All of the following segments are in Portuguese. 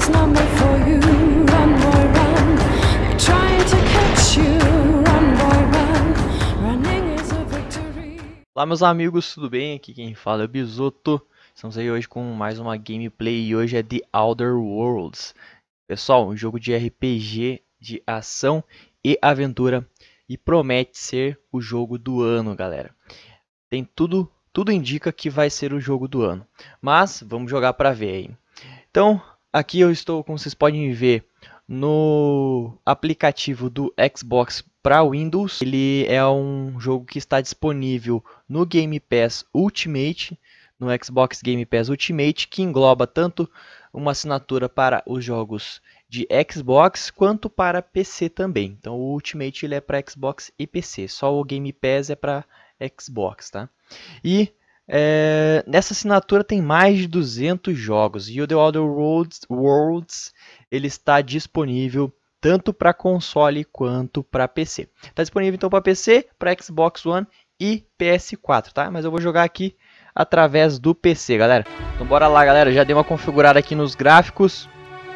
world's not made for you. Run, boy, run. They're trying to catch you. Run, boy, run. Running is a victory. Olá, meus amigos, tudo bem? Aqui quem fala é o Bisoto. Estamos aí hoje com mais uma gameplay e hoje é The Outer Worlds. Pessoal, um jogo de RPG, de ação e aventura e promete ser o jogo do ano, galera. Tem tudo indica que vai ser o jogo do ano, mas vamos jogar para ver aí. Então, aqui eu estou, como vocês podem ver, no aplicativo do Xbox para Windows. Ele é um jogo que está disponível no Game Pass Ultimate, no Xbox Game Pass Ultimate, que engloba tanto uma assinatura para os jogos de Xbox quanto para PC também. Então o Ultimate ele é para Xbox e PC, só o Game Pass é para Xbox, tá? E nessa assinatura tem mais de 200 jogos e o The Outer Worlds ele está disponível tanto para console quanto para PC. Está disponível então para PC, para Xbox One e PS4, tá? Mas eu vou jogar aqui através do PC, galera. Então bora lá, galera. Já dei uma configurada aqui nos gráficos.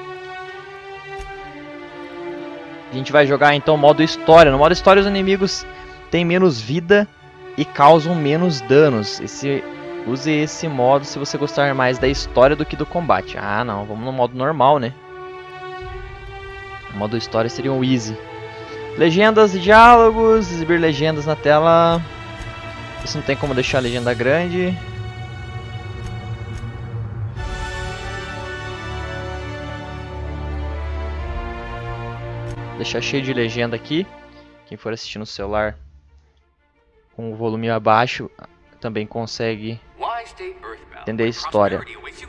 A gente vai jogar então modo história. No modo história os inimigos têm menos vida e causam menos danos. Use esse modo se você gostar mais da história do que do combate. Ah não, vamos no modo normal, né? O modo história seria um easy. Legendas e diálogos, exibir legendas na tela. Isso não tem como deixar a legenda grande. Deixar cheio de legenda aqui. Quem for assistir no celular com o volume abaixo também consegue entender a história.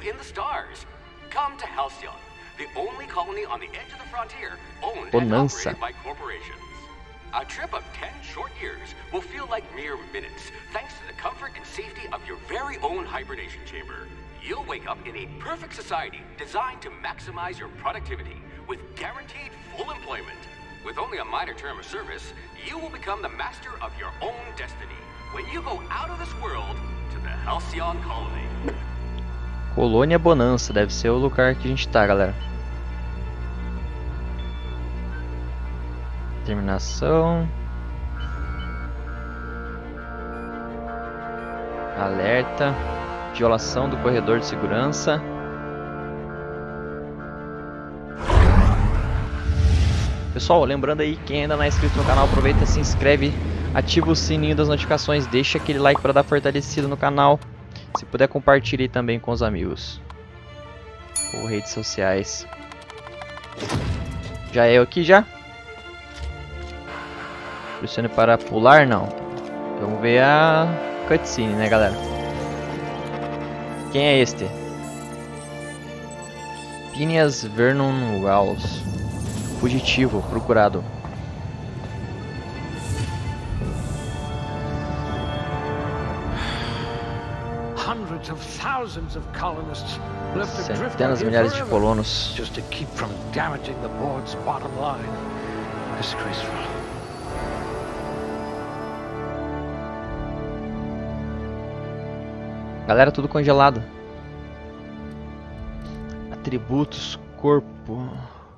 Bonança. A trip of 10 short years will feel like mere minutes, thanks to the comfort and safety of your very own hibernation chamber. You'll wake up in a perfect society designed to maximize your productivity with guaranteed full employment. With only a minor term of service, you will become the master of your own destiny when you go out of this world to the Halcyon Colony. Colônia Bonança, deve ser o lugar que a gente tá, galera. Terminação. Alerta. Violação do corredor de segurança. Pessoal, lembrando aí, quem ainda não é inscrito no canal, aproveita e se inscreve, ativa o sininho das notificações, deixa aquele like para dar fortalecida no canal. Se puder, compartilhe também com os amigos ou redes sociais. Já é eu aqui já? Pressione para pular, não. Vamos ver a cutscene, né, galera? Quem é este? Phineas Vernon Wells. Fugitivo, procurado. Centenas de milhares de colonos. Just to keep from damaging the board's bottom line. Disgraceful. Galera, tudo congelado. Atributos, corpo.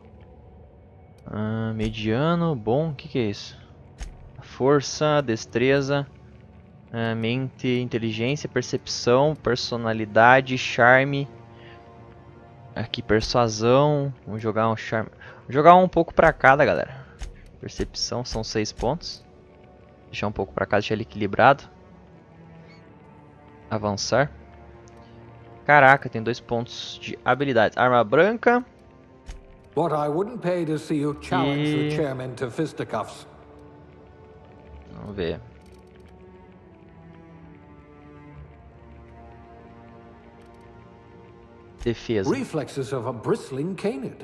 Mediano, bom, o que é isso? Força, destreza, mente, inteligência, percepção, personalidade, charme. Aqui, persuasão. Vamos jogar um charme. Vou jogar um pouco pra cada, galera. Percepção são 6 pontos. Deixar um pouco pra cá, deixar ele equilibrado. Avançar. Caraca, tem 2 pontos de habilidades. Arma branca. What I wouldn't pay to see you challenge the chairman to fisticuffs. Vamos ver. Defesa. Reflexes of a bristling canid.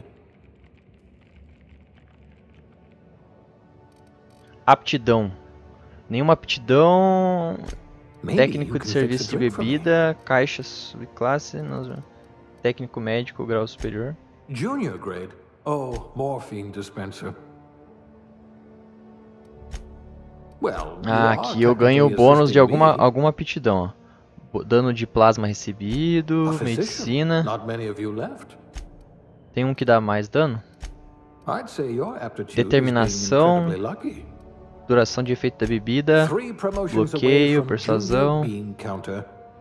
Aptidão. Nenhuma aptidão. Técnico de serviço de bebida, caixa subclasse, técnico médico, grau superior. Junior grade? Oh, morphine dispenser. Well, aqui eu ganho o bônus de alguma aptidão, ó. Dano de plasma recebido, medicina. Tem um que dá mais dano. I'd say your aptitude Determinação. is being incredibly lucky. Duração de efeito da bebida. 3 promotions Bloqueio, away from persuasão. Junior Bean Counter.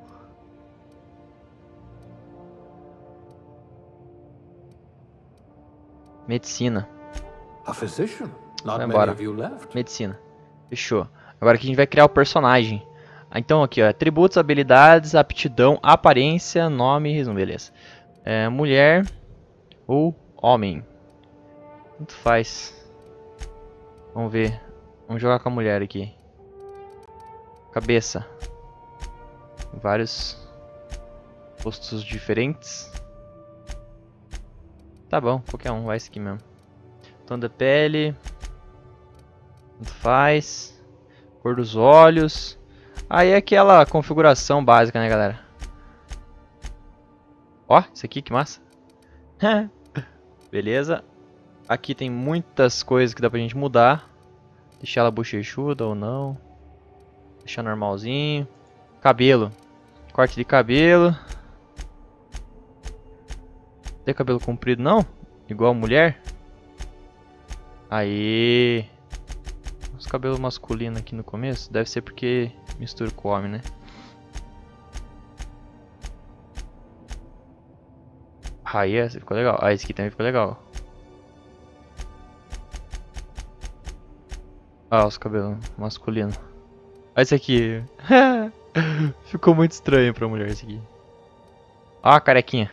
Medicina. A physician. Not Vai many embora. of you left. Medicina. Fechou. Agora aqui a gente vai criar o personagem. Então aqui, ó, atributos, habilidades, aptidão, aparência, nome e resumo, beleza. Mulher ou homem. Tanto faz. Vamos ver. Vamos jogar com a mulher aqui. Cabeça. Vários rostos diferentes. Tá bom, qualquer um, vai esse aqui mesmo. Tom da pele. Tanto faz. Cor dos olhos. Aí é aquela configuração básica, né, galera? Ó, isso aqui que massa. Beleza. Aqui tem muitas coisas que dá pra gente mudar. Deixar ela bochechuda ou não. Deixar normalzinho. Cabelo. Corte de cabelo. Tem cabelo comprido não? Igual mulher? Aí. Os cabelos masculinos aqui no começo. Deve ser porque mistura com o homem, né? Aí esse ficou legal. Ah, esse aqui também ficou legal. Ah, os cabelos masculinos. Ah, esse aqui. Ficou muito estranho pra mulher esse aqui. Ah, a carequinha.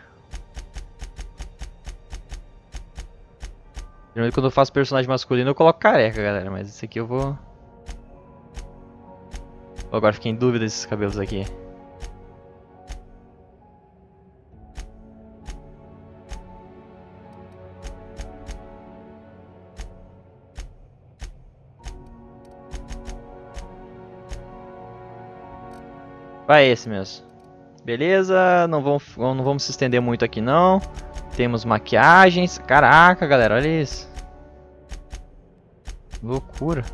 Geralmente quando eu faço personagem masculino eu coloco careca, galera. Mas esse aqui eu vou... Agora fiquei em dúvida desses cabelos aqui. Vai esse mesmo. Beleza, não vamos se estender muito aqui não. Temos maquiagens. Caraca, galera, olha isso. Loucura.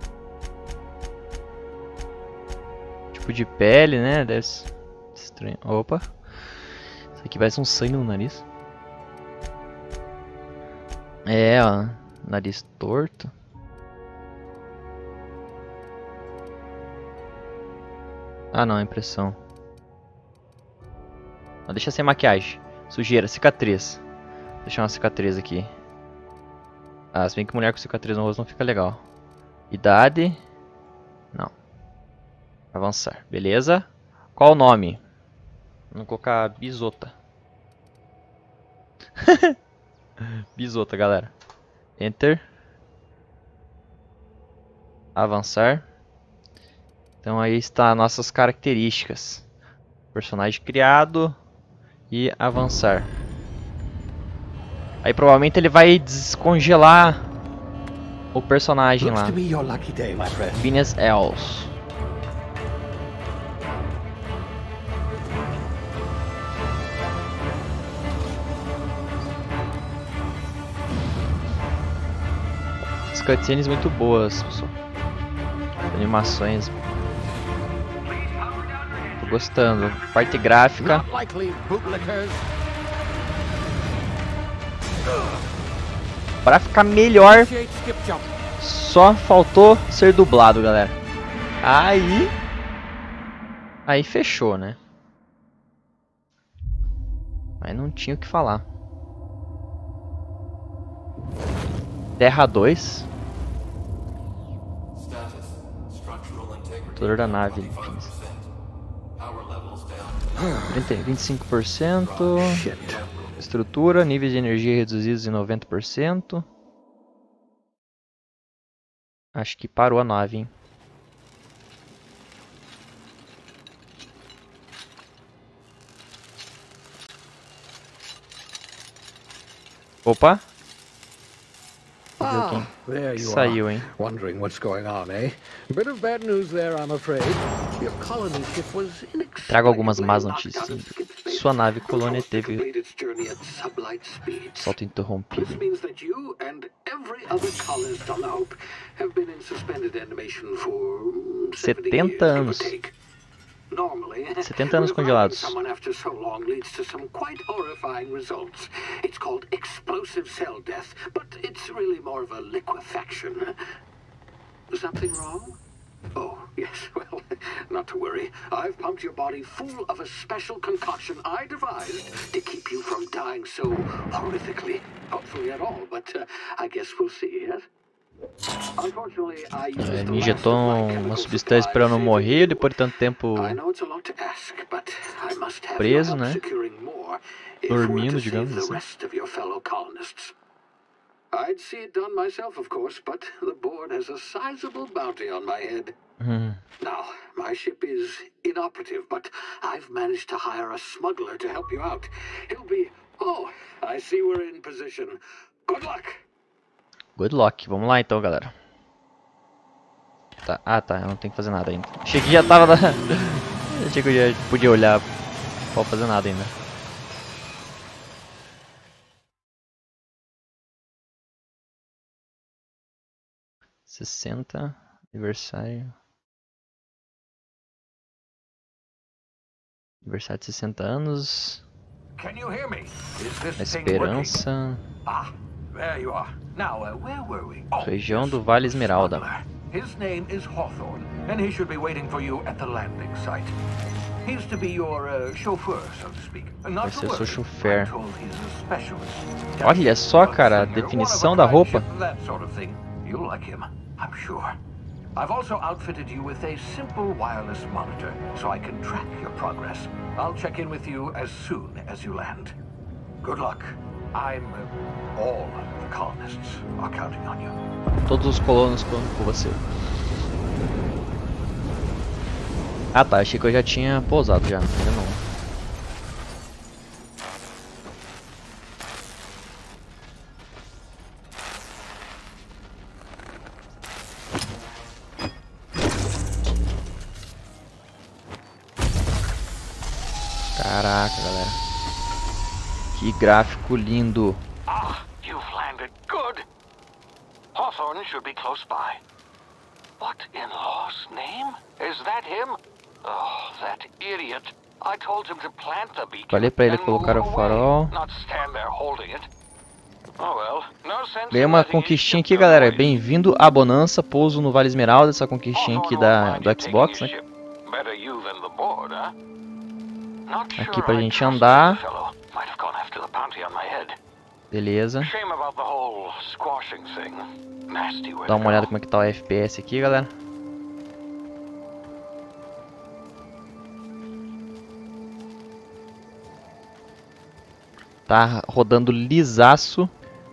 Tipo de pele, né? Deve ser estranho. Opa. Isso aqui parece um sangue no nariz. É, ó. Nariz torto. Ah, não, é impressão. Não, deixa sem maquiagem. Sujeira, cicatriz. Vou deixar uma cicatriz aqui. Ah, se bem que mulher com cicatriz no rosto não fica legal. Idade. Não. Avançar. Beleza. Qual o nome? Vamos colocar Bisota. Bisota, galera. Enter. Avançar. Então aí está nossas características. Personagem criado. E avançar. Aí provavelmente ele vai descongelar o personagem lá. Phineas Els. As cutscenes muito boas, pessoal. Animações. Tô gostando. Parte gráfica. Para ficar melhor, só faltou ser dublado, galera. Aí fechou, né? Aí não tinha o que falar. Terra 2. Motor da nave. 25%. Estrutura, níveis de energia reduzidos em 90%. Acho que parou a nave, hein? Opa! There you Saiu, are. hein? Wondering what's going on, eh? Bit of bad news there, I'm afraid. Your colony ship was Trago algumas más notícias. Sua nave colônia teve salto interrompido. This means that you and every other colonist on the Hope have been in suspended animation for 70 anos. Normally, 70 anos congelados. someone after so long leads to some quite horrifying results. It's called explosive cell death, but it's really more of a liquefaction. Something wrong? Oh, yes, well, not to worry. I've pumped your body full of a special concoction I devised to keep you from dying so horrifically. Hopefully at all, but I guess we'll see, yes? Unfortunately, I used Me injetou uma substância para eu não morrer depois de tanto tempo I know it's a lot to ask, but I must have preso, your help né? securing more if we're Dormindo, to digamos save the assim. rest of your fellow colonists. I'd see it done myself, of course, but the board has a sizable bounty on my head. Now, my ship is inoperative, but I've managed to hire a smuggler to help you out. He'll be... Oh, I see we're in position. Good luck! Good luck. Vamos lá então, galera. Tá. Ah, tá. Eu não tenho que fazer nada ainda. Achei que já tava... Achei que eu já podia olhar. Não pode fazer nada ainda. $60 aniversário. Aniversário de 60 anos. Can you hear me? Is this A thing working? Esperança. Ah, there you are. Now, where were we? Oh, Região yes, do Vale Esmeralda. smuggler. His name is Hawthorne, and he should be waiting for you at the landing site. He's to be your chauffeur, so to speak. Not Vai to ser o seu worry. chofer. I'm told he's a specialist. Olha só, cara, a definição da roupa. That sort of thing. You'll like him, I'm sure. I've also outfitted you with a simple wireless monitor, so I can track your progress. I'll check in with you as soon as you land. Good luck. All the colonists are counting on you. Todos os colonos contam com você. Ah tá, achei que eu já tinha pousado já, ainda não. Caraca, galera. Que gráfico lindo. Ah, you've landed. Good. Hawthorne should be close by. What in law's name? Is that him? Oh, that idiot. I told him to plant the beacon. Falei pra ele and colocar move o farol. away, not stand there holding it. Oh well, no sense Ganhei in uma letting it conquistinha get aqui, to galera. waste. Bem-vindo à Bonança. Pouso no Vale Esmeralda. Essa conquistinha aqui Hawthorne do won't mind you Xbox, taking né? his ship. Better you than the board, huh? Not Aqui sure pra I gente trust andar. the fellow. Might have gone after the bounty on my head. Beleza. Shame about the whole squashing thing. Nasty way Dá to uma olhada go. como é que tá o FPS aqui, galera. Tá rodando lisaço.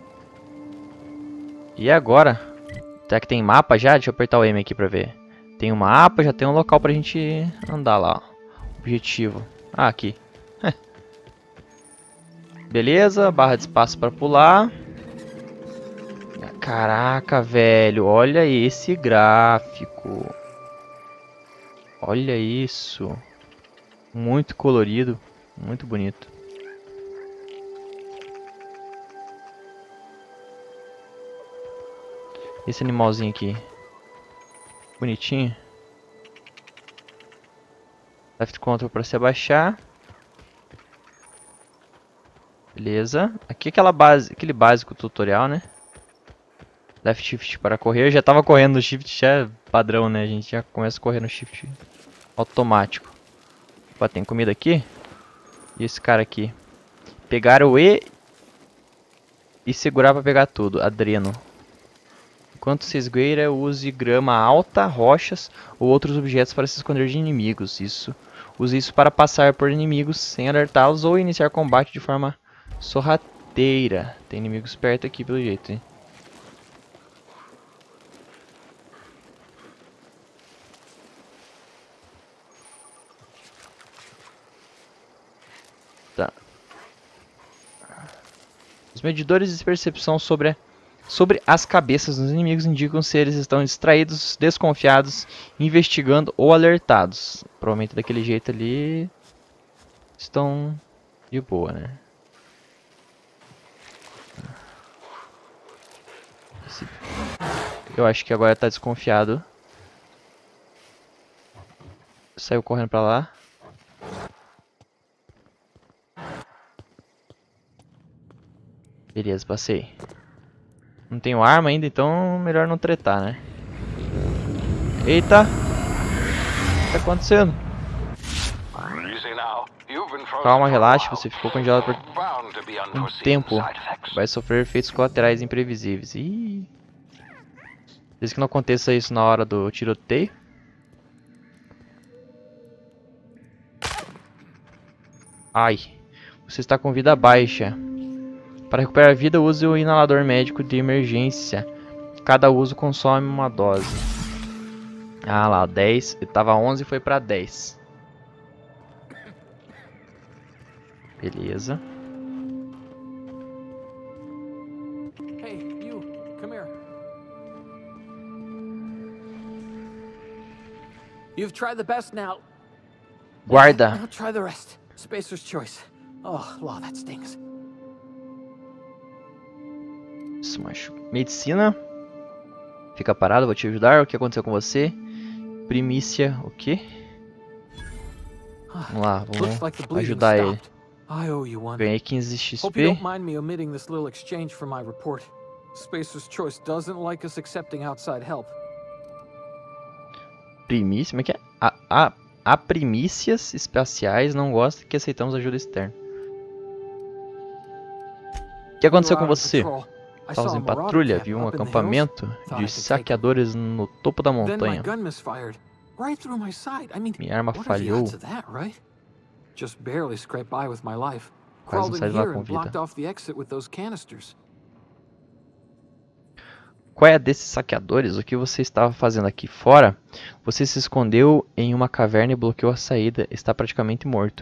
E agora? Será que tem mapa já? Deixa eu apertar o M aqui pra ver. Tem um mapa, já tem um local pra gente andar lá, ó. Objetivo. Ah, aqui. Beleza, barra de espaço pra pular. Caraca, velho, olha esse gráfico. Olha isso. Muito colorido, muito bonito. Esse animalzinho aqui. Bonitinho. Left Control para se abaixar. Beleza. Aqui aquele básico tutorial, né? Left Shift para correr. Eu já tava correndo no Shift, já é padrão, né? A gente já começa a correr no Shift automático. Opa, tem comida aqui. E esse cara aqui. Pegar o E e segurar para pegar tudo. Adreno. Enquanto se esgueira, use grama alta, rochas ou outros objetos para se esconder de inimigos. Use isso para passar por inimigos sem alertá-los ou iniciar combate de forma sorrateira. Tem inimigos perto aqui pelo jeito, hein? Tá. Os medidores de percepção sobre as cabeças dos inimigos indicam se eles estão distraídos, desconfiados, investigando ou alertados. Provavelmente daquele jeito ali estão de boa, né? Eu acho que agora está desconfiado. saiu correndo pra lá. Beleza, passei. Não tenho arma ainda, então melhor não tretar, né? Eita! O que tá acontecendo? Calma, relaxe, você ficou congelado por um tempo. Vai sofrer efeitos colaterais imprevisíveis. Ih. Desde que não aconteça isso na hora do tiroteio. Ai. Você está com vida baixa. Para recuperar a vida, use o inalador médico de emergência. Cada uso consome uma dose. Ah lá, 10. Ele tava 11 e foi pra 10. Beleza. Hey, you, come here. You've tried the best now. Guarda. Now try the rest. Spacer's choice. Oh, law, that stings. Isso, macho. Medicina. Fica parado, vou te ajudar. O que aconteceu com você? Primícia, o quê? Vamos lá, vamos ajudar ele. I owe you one. Ganhei 15 Hope you XP. don't mind me omitting this little exchange from my report. Spacer's choice doesn't like us accepting outside help. Primícia, como é que é? A primícias espaciais não gosta que aceitamos ajuda externa. O que aconteceu com você? Estávamos em patrulha, vi um acampamento de saqueadores no topo da montanha. Minha arma falhou. Quase não saí de lá com vida. Qual é desses saqueadores? O que você estava fazendo aqui fora? Você se escondeu em uma caverna e bloqueou a saída. Está praticamente morto.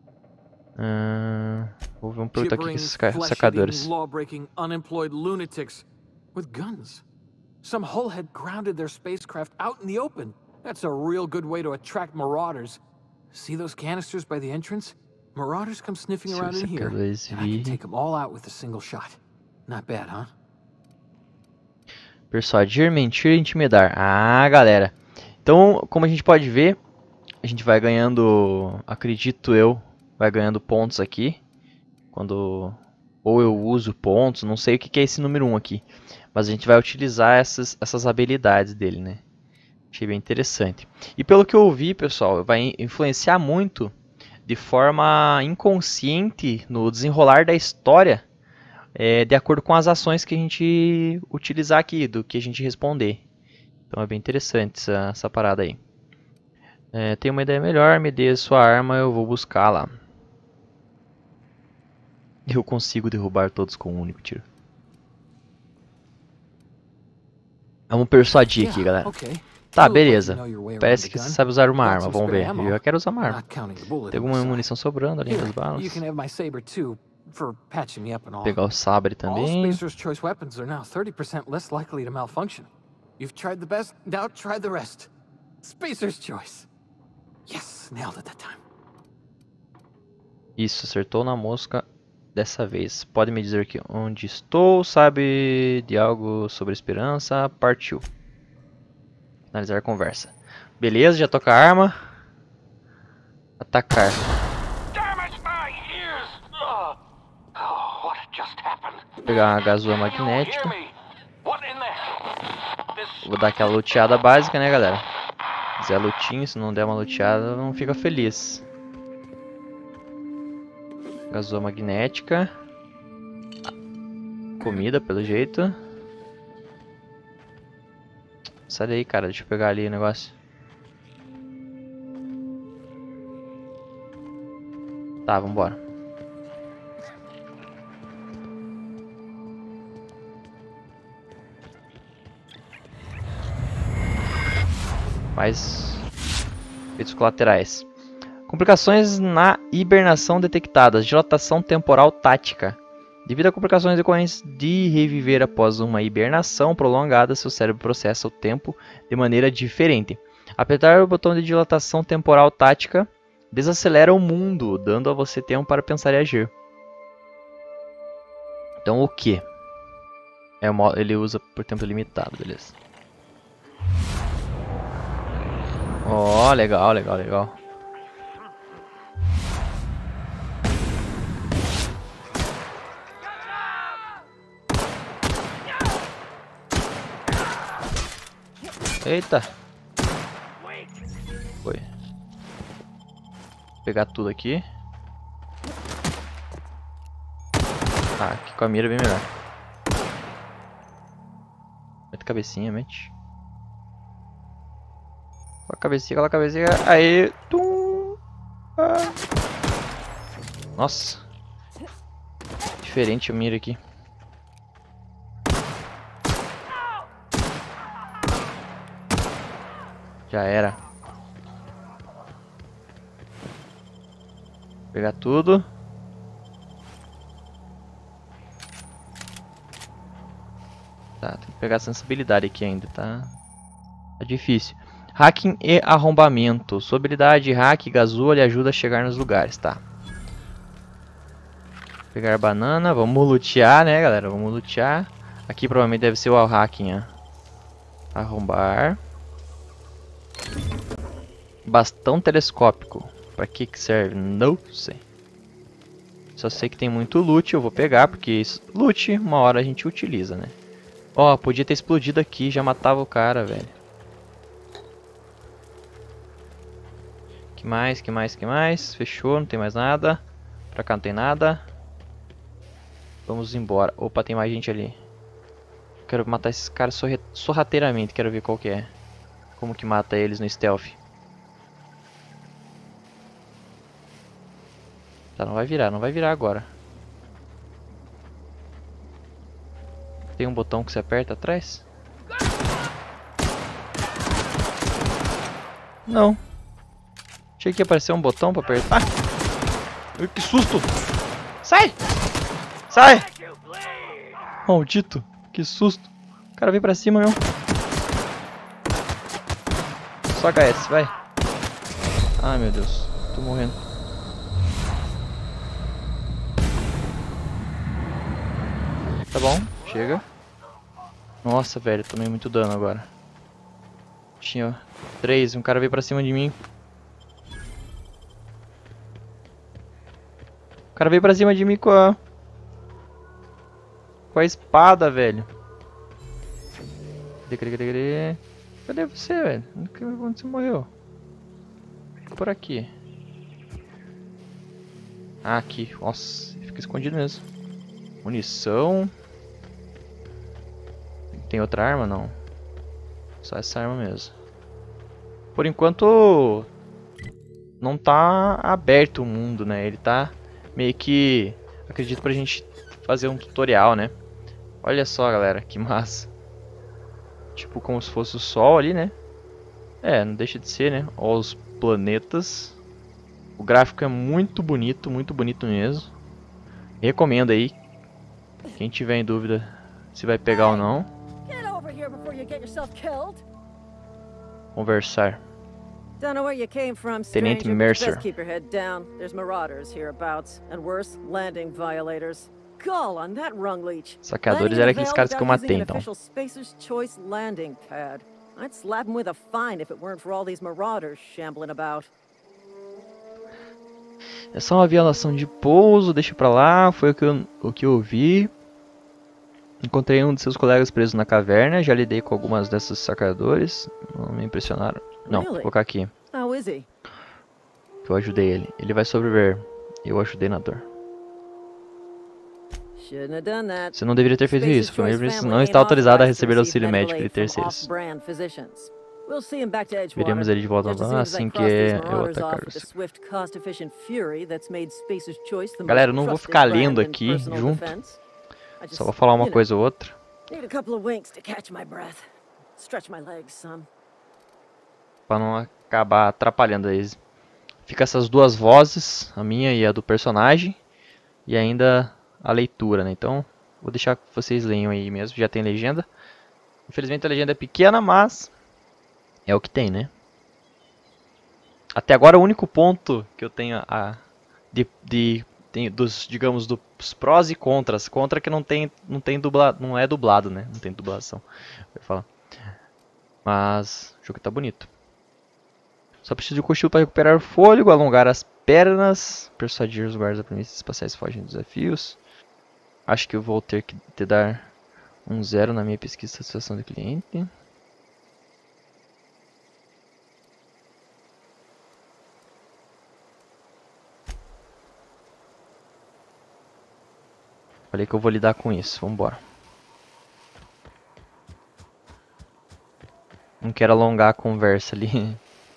Vamos perguntar aqui esses sacadores. Unemployed lunatics with guns. Some hull had grounded their spacecraft out in the open. That's a real good way to attract marauders. See those canisters by the entrance? Marauders come sniffing around in here, and I can take them all out with a single shot. Not bad, huh? Persuadir, mentir e intimidar. Ah, galera. Então, como a gente pode ver, a gente vai ganhando, acredito eu, vai ganhando pontos aqui. Quando ou eu uso pontos, não sei o que é esse número 1 aqui. Mas a gente vai utilizar essas habilidades dele, né? Achei bem interessante. E pelo que eu ouvi, pessoal, vai influenciar muito de forma inconsciente no desenrolar da história, de acordo com as ações que a gente utilizar aqui, do que a gente responder. Então é bem interessante essa parada aí. Tem uma ideia melhor, me dê sua arma, eu vou buscar lá. Eu consigo derrubar todos com um único tiro. Vamos persuadir aqui, galera. Tá, beleza. Parece que você sabe usar uma arma. Vamos ver. Eu já quero usar uma arma. Tem alguma munição sobrando ali das balas. Pegar o sabre também. Isso, acertou na mosca. Dessa vez, pode me dizer que onde estou, sabe de algo sobre esperança, partiu. Finalizar a conversa. Beleza, já toca a arma. Atacar. Vou pegar uma gasoa magnética. Vou dar aquela luteada básica, né, galera? Se quiser lutinho, se não der uma luteada, não fica feliz. Gasoa magnética. Comida, pelo jeito. Sai daí, cara. Deixa eu pegar ali o negócio. Tá, vambora. Mais efeitos colaterais. Complicações na hibernação detectadas. Dilatação temporal tática. Devido a complicações decorrentes de reviver após uma hibernação prolongada, seu cérebro processa o tempo de maneira diferente. Apertar o botão de dilatação temporal tática desacelera o mundo, dando a você tempo para pensar e agir. Então o que? Ele usa por tempo limitado, beleza. Ó, legal, legal, legal. Eita. Foi. Vou pegar tudo aqui. Ah, aqui com a mira é bem melhor. Mete cabecinha, mete. Aquela cabecinha. Aí. Tum. Ah. Nossa. Diferente a mira aqui. Já era. Vou pegar tudo. Tá, tem que pegar a sensibilidade aqui ainda, tá? Tá difícil. Hacking e arrombamento. Sua habilidade hack gazua lhe ajuda a chegar nos lugares, tá? Pegar banana, vamos lutear, né, galera? Vamos lutear. Aqui provavelmente deve ser o hacking, ó. Arrombar. Bastão telescópico. Pra que serve? Não sei. Só sei que tem muito loot, eu vou pegar, porque loot uma hora a gente utiliza, né? Ó, podia ter explodido aqui, já matava o cara, velho. Que mais, que mais, que mais? Fechou, não tem mais nada. Pra cá não tem nada. Vamos embora. Opa, tem mais gente ali. Quero matar esses caras sorrateiramente, quero ver qual que é. Como que mata eles no stealth. Tá, não vai virar agora. Tem um botão que você aperta atrás? Não. Achei que ia aparecer um botão pra apertar. Ai, que susto! Sai! Sai! Maldito! Que susto! O cara veio pra cima mesmo. Só HS, vai. Ai meu Deus, tô morrendo. Tá bom, chega. Nossa, velho, tomei muito dano agora. Tinha 3, um cara veio pra cima de mim. O cara veio pra cima de mim com a espada, velho. Cadê você, velho? Onde você morreu? Por aqui. Ah, aqui. Nossa, ele fica escondido mesmo. Munição. Tem outra arma? Não. Só essa arma mesmo. Por enquanto não tá aberto o mundo, né? Ele tá meio que, acredito, pra gente fazer um tutorial, né? Olha só, galera, que massa. Tipo como se fosse o sol ali, né? É, não deixa de ser, né? Olha os planetas. O gráfico é muito bonito mesmo. Recomendo aí. Quem tiver em dúvida se vai pegar ou não. Conversar. Don't know where you came from, Tenente stranger, but Mercer. best keep your head down. There's marauders hereabouts, and worse, landing violators. Call on that rung leech. Saqueadores eram aqueles caras que eu matei, então. Spacer's Choice landing pad. I'd slap him with a fine if it weren't for all these marauders shambling about. É só uma violação de pouso, deixa pra lá, foi o que eu vi. Encontrei um de seus colegas preso na caverna, já lidei com algumas desses saqueadores, não me impressionaram. Não, vou colocar aqui. How is he? Que eu ajudei ele. Ele vai sobreviver. Eu ajudei na dor. Shouldn't have done that. Você não deveria ter feito isso. Família não está autorizada a receber auxílio médico de terceiros. Veremos ele de volta lá assim que eu atacar você. Galera, eu não vou ficar lendo aqui junto. Só vou falar uma coisa ou outra. Pra não acabar atrapalhando eles. Fica essas duas vozes, a minha e a do personagem. E ainda a leitura, né? Então, vou deixar que vocês leiam aí mesmo. Já tem legenda. Infelizmente a legenda é pequena, mas é o que tem, né? Até agora o único ponto que eu tenho digamos, dos prós e contras. Contra que não é dublado, né? Não tem dublação. Eu falar. Mas o jogo tá bonito. Só preciso de cochilo para recuperar o fôlego, alongar as pernas, persuadir os guardas da planície espaciais fogem dos desafios. Acho que eu vou ter que dar um 0 na minha pesquisa de satisfação do cliente. Falei que eu vou lidar com isso, vambora. Não quero alongar a conversa ali.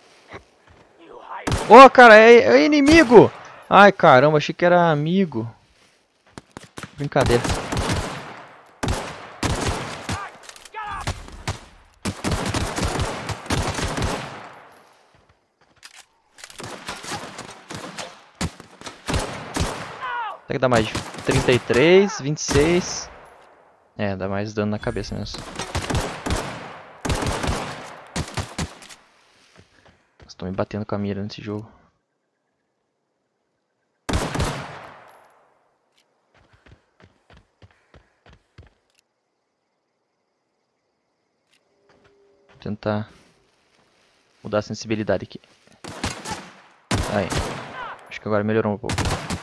Ô, cara, é inimigo! Ai, caramba, achei que era amigo. Brincadeira. Tem que dar mais de 33, 26. É, dá mais dano na cabeça mesmo. Estou me batendo com a mira nesse jogo. Vou tentar mudar a sensibilidade aqui. Aí. Acho que agora melhorou um pouco.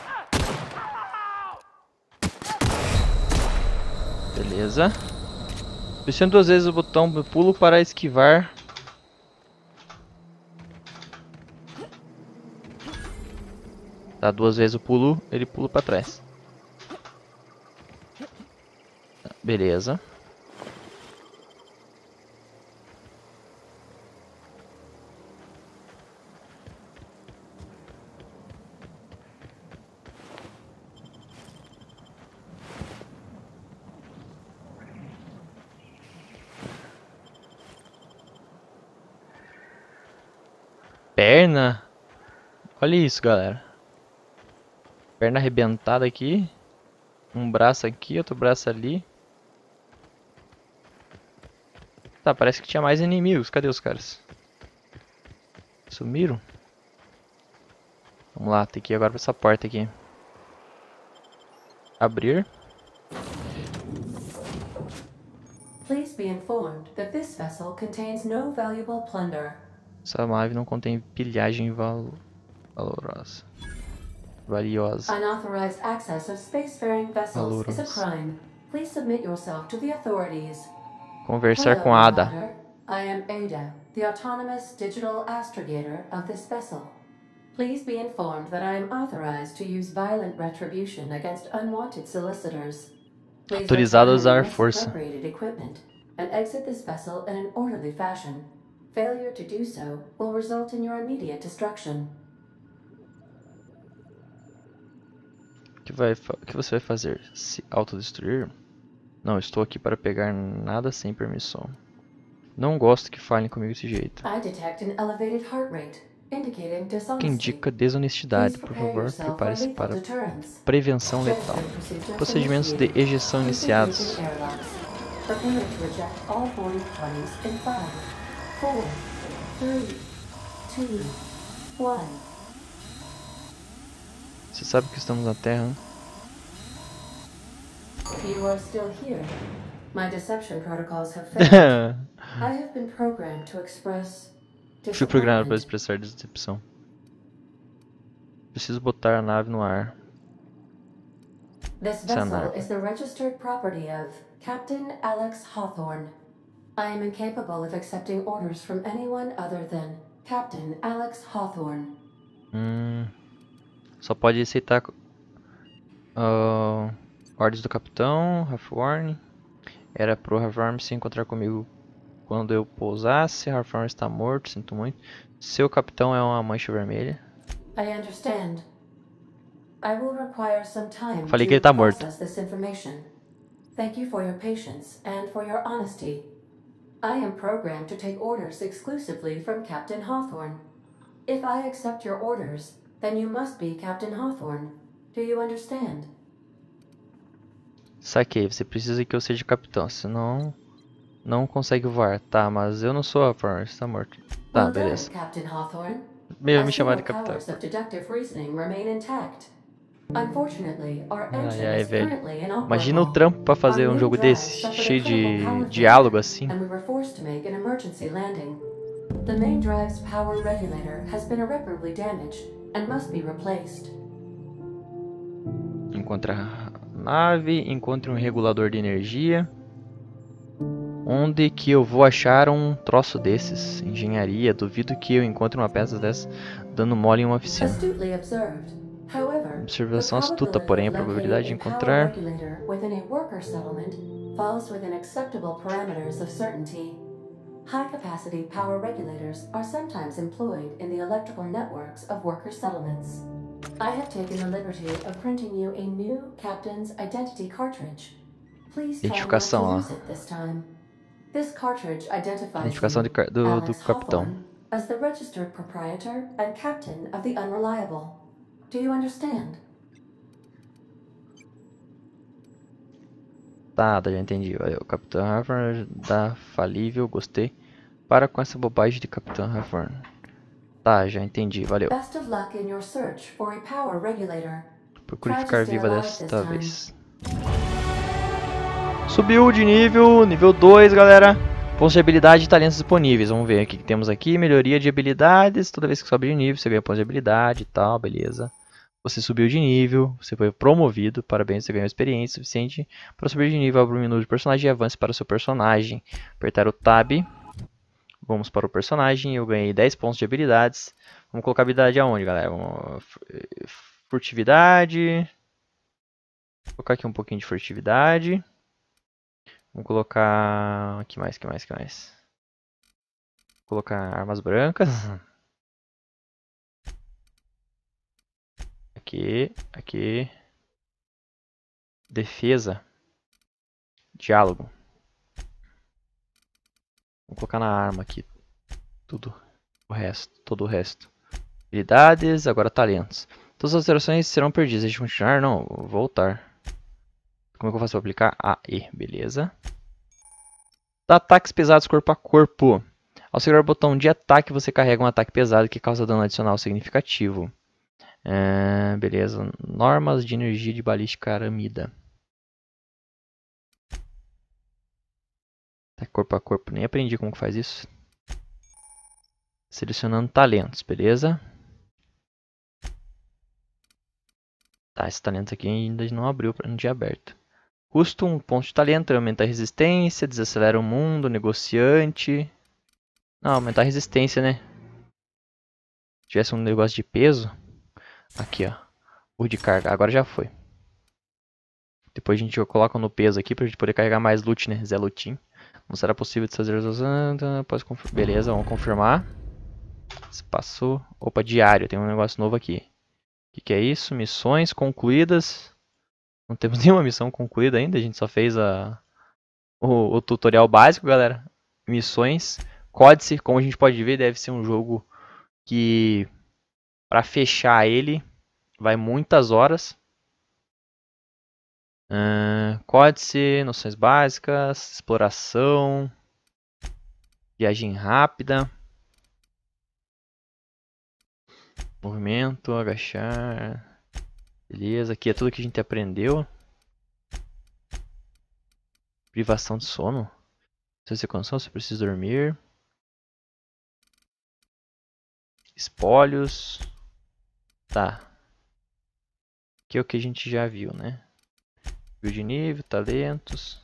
Beleza. Pressione 2 vezes o botão do pulo para esquivar. Dá 2 vezes o pulo, ele pula para trás. Beleza. Perna. Olha isso, galera. Perna arrebentada aqui. Um braço aqui, outro braço ali. Tá, parece que tinha mais inimigos. Cadê os caras? Sumiram? Vamos lá, tem que ir agora pra essa porta aqui. Abrir. Please be informed that this vessel contains no valuable plunder. Essa nave não contém pilhagem valiosa. Unauthorized access of spacefaring vessels is a crime. Please submit yourself to the authorities. Conversar com Ada. I am Ada, the autonomous digital astrogator of this vessel. Please be informed that I am authorized to use violent retribution against unwanted solicitors. Autorizado a usar força. Equipment and exit this vessel in an orderly fashion. Failure to do so will result in your immediate destruction. O que você vai fazer? Se autodestruir? Não, estou aqui para pegar nada sem permissão. Não gosto que falem comigo desse jeito. I detect an elevated heart rate, indicating dishonesty. Que indica desonestidade. Por favor, prepare-se para prevenção letal. Procedimentos de ejeção iniciados. Prepare to reject all boarding parties in 5, 4, 3, 2, 1. Você sabe que estamos na Terra, né? You are still here. My deception protocols have failed. I have been programmed to express Fui programado para disappointment. expressar decepção. Preciso botar a nave no ar. This vessel is the registered property of Captain Alex Hawthorne. I am incapable of accepting orders from anyone other than Captain Alex Hawthorne. Só pode aceitar ordens do capitão Hawthorne. Era pro Hawthorne se encontrar comigo quando eu pousasse. Hawthorne está morto, sinto muito. Seu capitão é uma mancha vermelha. I understand. I will require some time Falei que ele tá morto. process this information. Thank you for your patience and for your honesty. I am programmed to take orders exclusively from Captain Hawthorne. If I accept your orders, then you must be Captain Hawthorne. Do you understand? Saquei, você precisa que eu seja capitão, senão não consegue voar. Tá, mas eu não sou Hawthorne, você tá morto. Tá, Well done, beleza. Captain Hawthorne. Me I chamar see de your capitão. powers of deductive reasoning remain intact. Unfortunately, our engine Ai, is velho. currently inoperable. Imagina o trampo pra fazer Our um new jogo drive desse, suffered a cheio critical de power diálogo failure, assim. and we were forced to make an emergency landing. The main drive's power regulator has been irreparably damaged and must be replaced. Encontre a nave, encontre um regulador de energia. Onde que eu vou achar um troço desses? Engenharia, duvido que eu encontre uma peça dessa dando mole em uma oficina. Astutely observed. However, Observação the astuta, probability porém a of probabilidade de locating a encontrar... power regulator within a worker settlement falls within acceptable parameters of certainty. High-capacity power regulators are sometimes employed in the electrical networks of worker settlements. I have taken the liberty of printing you a new Captain's Identity cartridge. Please try not Identificação, to ó. use it this time. This cartridge identifies Identificação you, do Alex capitão. Hawthorne, as the registered proprietor and captain of the Unreliable. Do you understand? Tá, já entendi. Valeu. Capitão Hawthorne da falível, gostei. Para com essa bobagem de Capitão Hawthorne. Tá, já entendi, valeu. Best of luck in your search for a power regulator. Procure Try to ficar stay viva alive desta this time. vez. Subiu de nível, nível 2, galera. Pontos de habilidade e talentos disponíveis. Vamos ver o que temos aqui. Melhoria de habilidades. Toda vez que sobe de nível, você ganha pontos de habilidade e tal, beleza. Você subiu de nível, você foi promovido. Parabéns, você ganhou experiência suficiente para subir de nível. Abra o menu de personagem e avance para o seu personagem. Apertar o Tab. Vamos para o personagem. Eu ganhei 10 pontos de habilidades. Vamos colocar habilidade aonde, galera? Furtividade. Vou colocar aqui um pouquinho de furtividade. Vamos colocar... que mais? Vou colocar armas brancas. Aqui. Defesa. Diálogo. Vou colocar na arma aqui. Todo o resto. Habilidades, agora talentos. Todas as alterações serão perdidas. Deixa eu continuar? Não, vou voltar. Como é que eu faço para aplicar? Beleza. Dá ataques pesados corpo a corpo. Ao segurar o botão de ataque, você carrega um ataque pesado que causa dano adicional significativo. Beleza. Normas de energia de balística aramida. Ataque corpo a corpo. Nem aprendi como que faz isso. Selecionando talentos, beleza? Tá, esses talentos aqui ainda não abriu no dia aberto. Custo 1 ponto de talento, aumenta a resistência, desacelera o mundo, negociante. Não, aumentar a resistência, né? Se tivesse um negócio de peso. Aqui, ó. O de carga, agora já foi. Depois a gente coloca no peso aqui pra gente poder carregar mais loot, né? Zé Lutin. Não será possível de fazer... Beleza, vamos confirmar. Se passou. Opa, diário, tem um negócio novo aqui. O que é isso? Missões concluídas. Não temos nenhuma missão concluída ainda, a gente só fez o tutorial básico, galera. Missões. Códice, como a gente pode ver, deve ser um jogo que, para fechar ele, vai muitas horas. Códice, noções básicas, exploração, viagem rápida, movimento, agachar... Beleza, aqui é tudo que a gente aprendeu. Privação de sono. Se você cansou, você precisa dormir. Espólios. Tá. Aqui é o que a gente já viu, né? Viu de nível, talentos.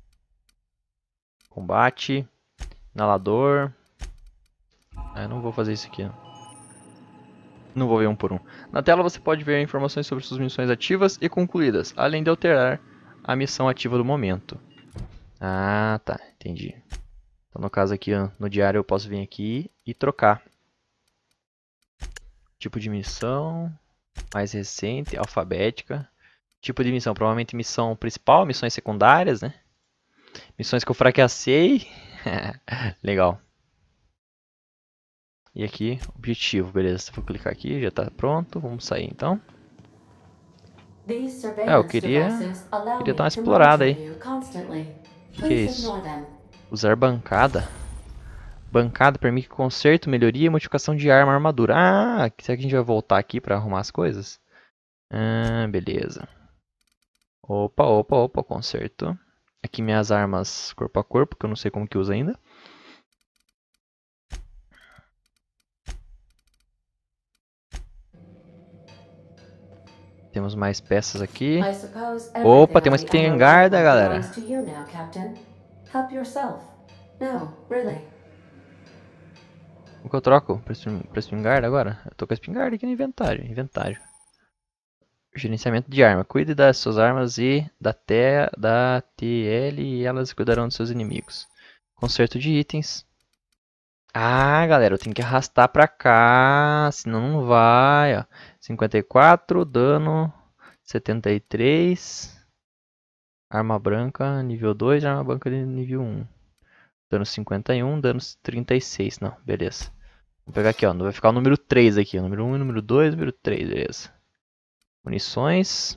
Combate. Inalador. Eu não vou fazer isso aqui, não. Não vou ver um por um. Na tela você pode ver informações sobre suas missões ativas e concluídas, além de alterar a missão ativa do momento. Ah, tá. Entendi. Então, no caso aqui, no diário, eu posso vir aqui e trocar. Tipo de missão, mais recente, alfabética. Tipo de missão, provavelmente missão principal, missões secundárias, né? Missões que eu fracassei. Legal. E aqui, objetivo, beleza. Vou clicar aqui, já está pronto. Vamos sair então. Eu queria dar uma explorada aí. O que é isso? Usar bancada. Bancada permite conserto, melhoria e modificação de arma, armadura. Será que a gente vai voltar aqui para arrumar as coisas? Beleza. Opa, conserto. Aqui minhas armas corpo a corpo, que eu não sei como que usa ainda. Temos mais peças aqui. I suppose Opa, tem uma everything on the espingarda, underworld galera. belongs to you now, Captain. Help yourself. No, really. O que eu troco pra espingarda agora? Eu tô com a espingarda aqui no inventário. Gerenciamento de arma. Cuide das suas armas e da TL e elas cuidarão dos seus inimigos. Conserto de itens. Ah, galera, eu tenho que arrastar pra cá, senão não vai, ó. 54, dano 73. Arma branca, nível 2, arma branca de nível 1. Dano 51, dano 36. Não, beleza. Vou pegar aqui, ó. Vai ficar o número 3 aqui. O número 1, número 2, número 3, beleza. Munições.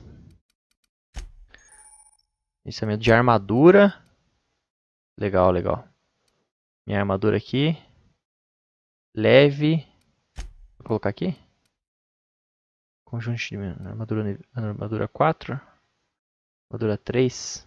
Gerenciamento de armadura. Legal, legal. Minha armadura aqui. Leve. Vou colocar aqui. Conjunto de armadura 4. Armadura 3.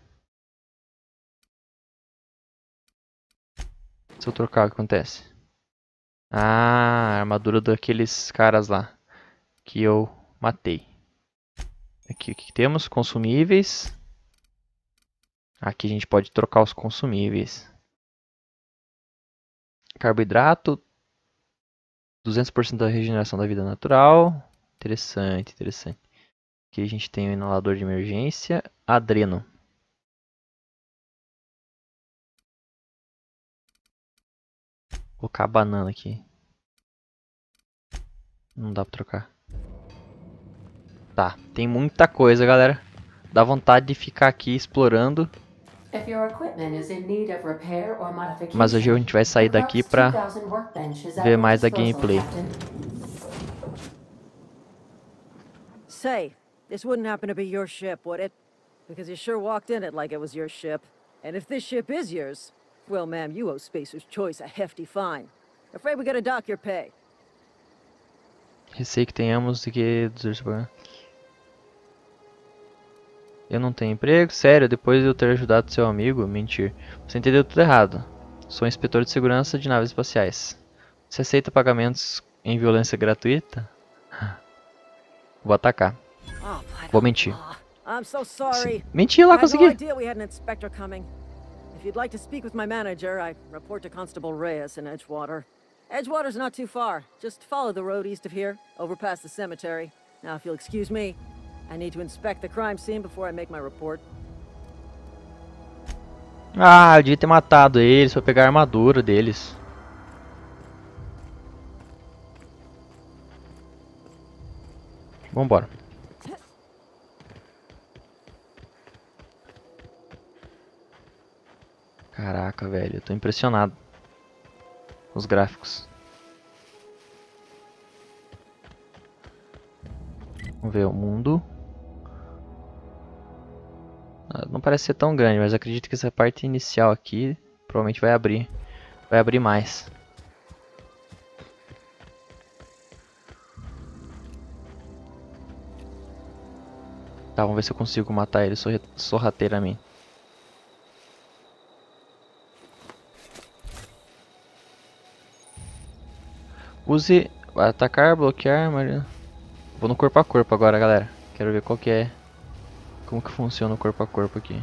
Se eu trocar, o que acontece? Ah, a armadura daqueles caras lá que eu matei. Aqui o que temos? Consumíveis. Aqui a gente pode trocar os consumíveis. Carboidrato. 200% da regeneração da vida natural. Interessante, interessante. Aqui a gente tem o inalador de emergência. Adreno. Vou colocar a banana aqui. Não dá pra trocar. Tá, tem muita coisa, galera. Dá vontade de ficar aqui explorando. Mas hoje a gente vai sair daqui pra ver mais da gameplay. Say, this wouldn't happen to be your ship, would it? Because you sure walked in it like it was your ship. And if this ship is yours, well, ma'am, you owe Spacer's Choice a hefty fine. Afraid we gotta dock your pay. Receio que tenhamos de que... Eu não tenho emprego? Sério, depois de eu ter ajudado seu amigo? Mentir. Você entendeu tudo errado. Sou inspetor de segurança de naves espaciais. Você aceita pagamentos em violência gratuita? Vou atacar. Vou mentir. I'm so sorry. Menti lá, I had no consegui. idea we had an inspector coming. If you'd like to speak with my manager, I report to Constable Reyes in Edgewater. Edgewater's not too far. Just follow the road east of here, over past the cemetery. Now, if you'll excuse me, I need to inspect the crime scene before I make my report. Ah, eu devia ter matado eles pra pegar a armadura deles. Vambora. Caraca, velho, eu tô impressionado com os gráficos. Vamos ver o mundo. Não parece ser tão grande, mas acredito que essa parte inicial aqui provavelmente vai abrir. Vai abrir mais. Tá, vamos ver se eu consigo matar ele sorrateiramente. Use atacar, bloquear, mas... Vou no corpo a corpo agora, galera. Quero ver qual que é... Como que funciona o corpo a corpo aqui.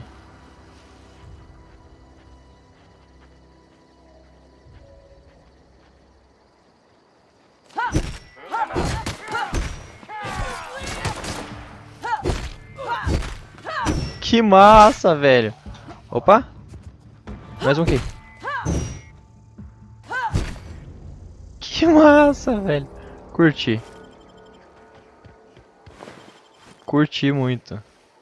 Que massa, velho. Opa. Mais um aqui. Que massa, velho. Curti. Curti muito.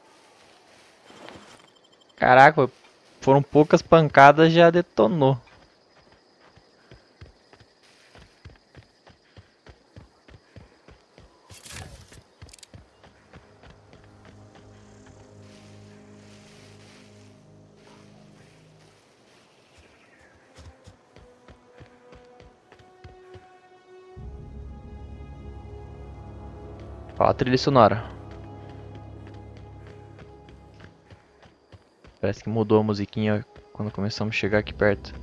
Caraca, foram poucas pancadas e já detonou. Ó, a trilha sonora. Parece que mudou a musiquinha quando começamos a chegar aqui perto.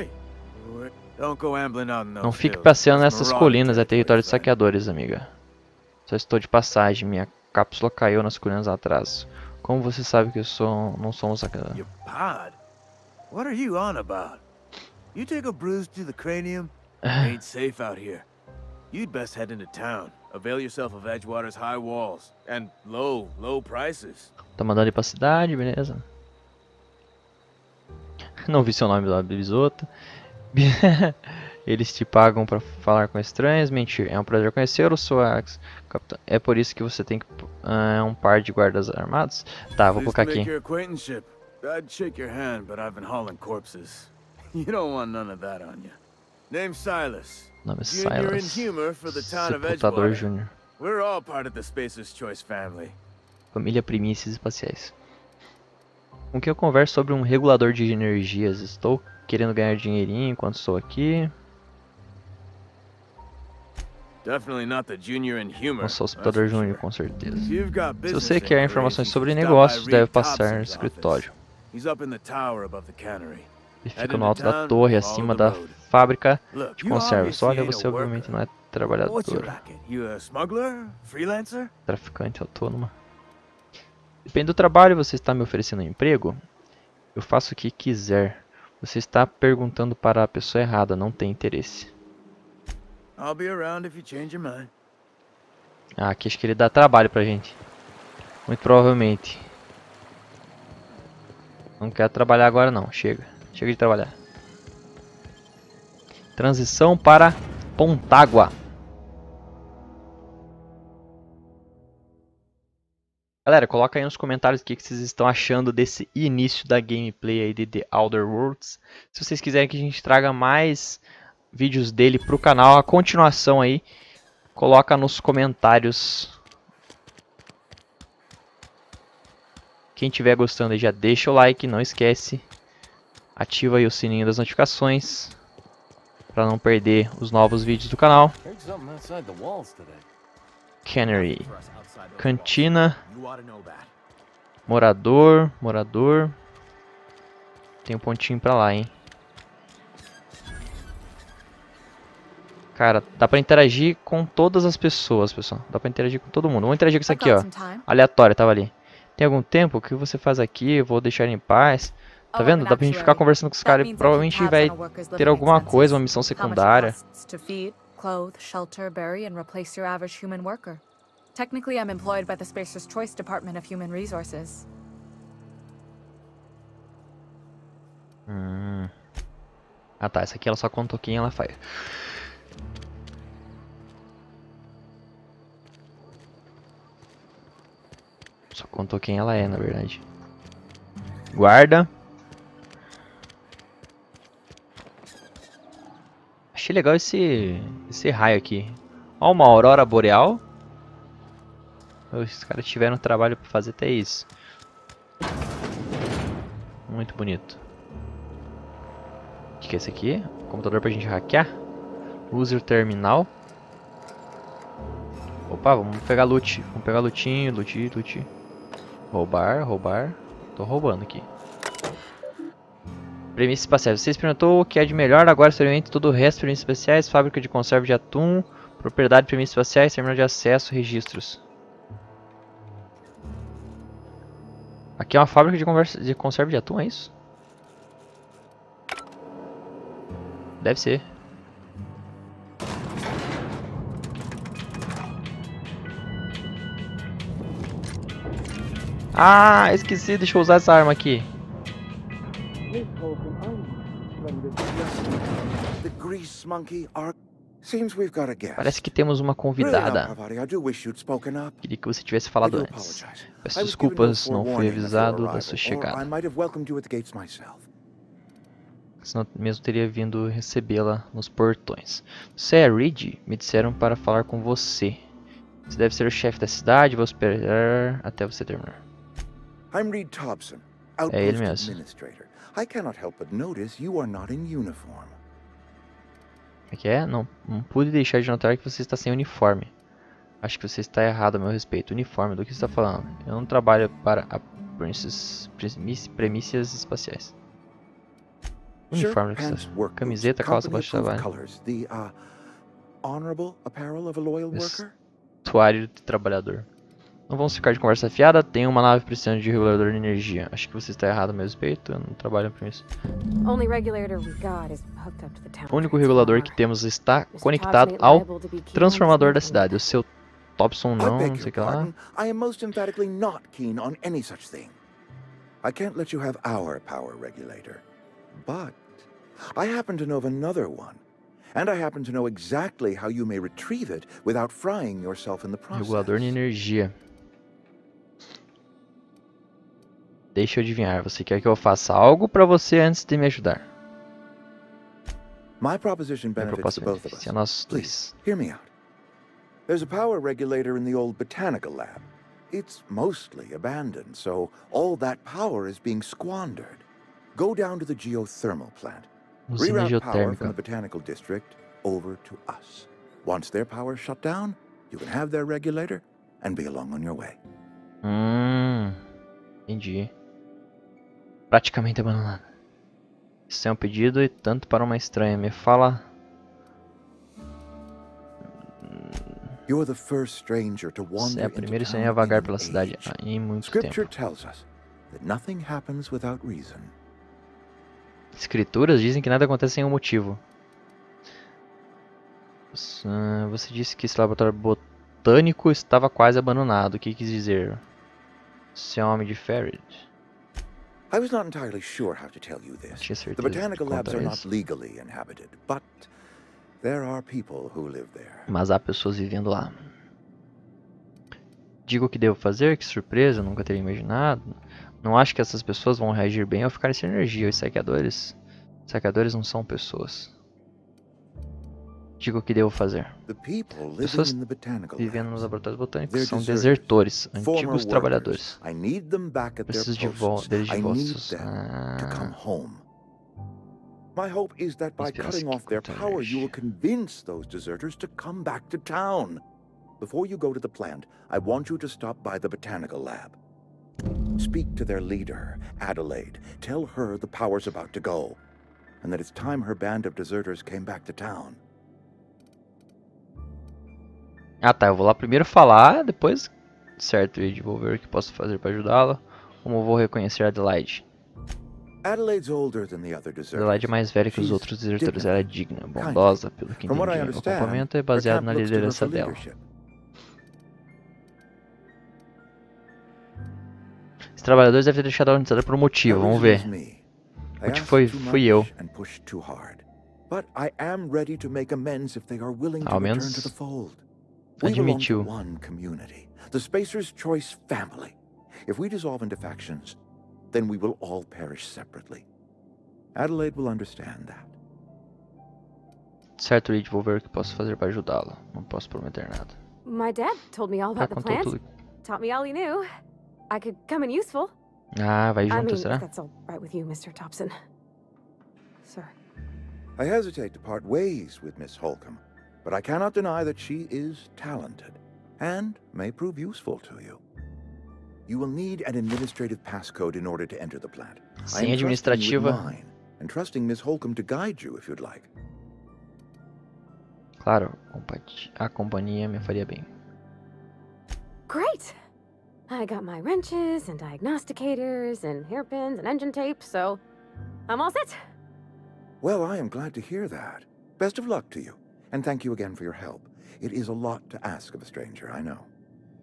Não fique passeando nessas colinas, é território de saqueadores, amiga. Só estou de passagem. Minha cápsula caiu nas colinas atrás. Como você sabe que não somos a... Your pod? What are you on about? You take a bruise to the cranium? Ain't safe out here. You'd best head into town. Avail yourself of Edgewater's high walls and low prices. Tá mandando ir pra cidade, beleza. Não vi seu nome lá do Bisoto. Eles te pagam pra falar com estranhos. Mentir. É um prazer conhecer o Swax. Capitão. É por isso que você tem que um par de guardas armados? Tá, vou colocar aqui. I'd shake your hand, but I've been hauling corpses. You don't want none of that on you. Name's Silas. Nome Junior in Silas. humor for the town of Sepultador Edgewater. Júnior. We're all part of the Spacer's Choice family. Família Primícias Espaciais. Com quem eu converso sobre um regulador de energias. Estou querendo ganhar dinheirinho enquanto estou aqui. Definitely not the junior in humor. Não sou o Sepultador Júnior, com certeza. You've got Se business você quer informações sobre negócios, deve passar no escritório. He's up in the tower above the cannery. Ele fica no alto da torre, acima da fábrica de conservas. Olha, você obviamente não é trabalhador. What's your racket? You a smuggler? Freelancer? Traficante autônoma. Depende do trabalho, você está me oferecendo um emprego? Eu faço o que quiser. Você está perguntando para a pessoa errada, não tem interesse. I'll be around if you change your mind. Ah, aqui acho que ele dá trabalho pra gente. Muito provavelmente. Não quero trabalhar agora não, chega. Chega de trabalhar. Transição para Pontágua. Galera, coloca aí nos comentários o que vocês estão achando desse início da gameplay aí de The Outer Worlds. Se vocês quiserem que a gente traga mais vídeos dele pro canal, a continuação aí, coloca nos comentários. Quem estiver gostando aí já deixa o like, não esquece. Ativa aí o sininho das notificações para não perder os novos vídeos do canal. Cannery. Cantina. Morador. Tem um pontinho pra lá, hein. Cara, dá pra interagir com todas as pessoas, pessoal. Dá pra interagir com todo mundo. Vamos interagir com isso aqui, ó. Aleatório, tava ali. Tem algum tempo? O que você faz aqui? Eu vou deixar em paz. Tá vendo? Dá pra gente ficar conversando com os caras e provavelmente vai ter alguma coisa, uma missão secundária. Technically, I'm employed by the Spacer's Choice Department of Human Resources. Ah tá, essa aqui ela só contou quem ela faz. Só contou quem ela é, na verdade. Guarda. Achei legal esse raio aqui. Ó, uma aurora boreal. Os caras tiveram trabalho pra fazer até isso. Muito bonito. O que é esse aqui? Computador pra gente hackear. User terminal. Opa, vamos pegar loot. Vamos pegar lootinho, loot. Roubar. Tô roubando aqui. Premissas espaciais. Você experimentou o que é de melhor, agora experimente todo o resto. Premissas espaciais, fábrica de conserva de atum, propriedade de premissas espaciais, terminal de acesso, registros. Aqui é uma fábrica de conserva de atum, é isso? Deve ser. Ah, esqueci, deixa eu usar essa arma aqui. Parece que temos uma convidada. Queria que você tivesse falado antes. Peço desculpas, não fui avisado da sua chegada. Senão mesmo teria vindo recebê-la nos portões. Você é Reed? Me disseram para falar com você. Você deve ser o chefe da cidade, vou esperar até você terminar. É ele mesmo. O que é? Não pude deixar de notar que você está sem uniforme. Acho que você está errado a meu respeito. Uniforme, do que você está falando? Eu não trabalho para a premissas espaciais. Uniforme, camiseta, calça, baixo de trabalho. Usuário de trabalhador. Não vamos ficar de conversa fiada. Tem uma nave precisando de regulador de energia. Acho que você está errado a meu respeito. Eu não trabalho com isso. O único regulador que temos está conectado ao transformador da cidade. O seu Thompson não sei o que lá. I am most emphatically not keen on any such thing. I can't let you have our power regulator. But I happen to know of another one. And I happen to know exactly how you may retrieve it without frying yourself in the process. Regulador de energia. Deixa eu adivinhar, você quer que eu faça algo pra você antes de me ajudar? My proposition benefits both of us. Nós dois. Hear me out. There's a power regulator in the old botanical lab. It's mostly abandoned, so all that power is being squandered. Go down to the geothermal plant. Usina Reroute power from geotérmica. the botanical district over to us. Once their power is shut down, you can have their regulator and be along on your way. Entendi. Praticamente abandonada. Isso é um pedido e tanto para uma estranha. Me fala. You're the first stranger to Você wander é a into primeira town estranha a vagar in pela an cidade age. em muito Scripture tempo. tells us that nothing happens without reason. Escrituras dizem que nada acontece sem um motivo. Você disse que esse laboratório botânico estava quase abandonado. O que quis dizer? Você é um homem de Farid. I was not entirely sure how to tell you this. Tinha The certeza de botanical labs contar are not isso. legally inhabited, but there are people who live there. Mas há pessoas vivendo lá. Digo o que devo fazer? Que surpresa, nunca teria imaginado. Não acho que essas pessoas vão reagir bem ao ficarem sem energia. Os saqueadores. Saqueadores não são pessoas. Digo o que devo fazer. The people living Pessoas in the botanical vivendo nos labs, laboratórios botânicos they're são deserters, desertores, former antigos workers. trabalhadores. I need them back at their Preciso posts. deles de I volta. need them to come home. My hope is that by Esperança cutting que off their conta power, you will energia. convince those deserters to come back to town. Before you go to the plant, I want you to stop by the botanical lab. Speak to their leader, Adelaide. Tell her the power's about to go, and that it's time her band of deserters came back to town. Ah tá, eu vou lá primeiro falar, depois... Certo, Reed, vou ver o que posso fazer para ajudá-la. Como vou reconhecer Adelaide? Adelaide's older than the other deserters. Adelaide é mais velha que os She's outros desertores. Ela é digna, kindly. bondosa, pelo que From what I entendi. O understand, acampamento é her baseado camp na looks to her liderança for dela. leadership. Os trabalhadores devem ter deixado a organizada por um motivo, vamos ver. O motivo fui eu. Ao menos admitiu. The Spacer's Choice family. If we dissolve into factions, then we will all perish separately. Adelaide will understand that. Certo, Reed, vou ver o que posso fazer para ajudá-la. Não posso prometer nada. My dad told me all about the contou plant. tudo. Taught me all he knew. I could come in useful. Ah, vai I junto, mean, será? if that's all right with you, Mr. Thompson. Sir. I hesitate to part ways with Miss Holcomb, but I cannot deny that she is talented and may prove useful to you. You will need an administrative passcode in order to enter the plant. Senha administrativa. Mine, and trusting Miss Holcomb to guide you if you'd like. Claro, a companhia me faria bem. Great! I got my wrenches and diagnosticators and hairpins and engine tape, so I'm all set. Well, I am glad to hear that. Best of luck to you, and thank you again for your help. It is a lot to ask of a stranger, I know.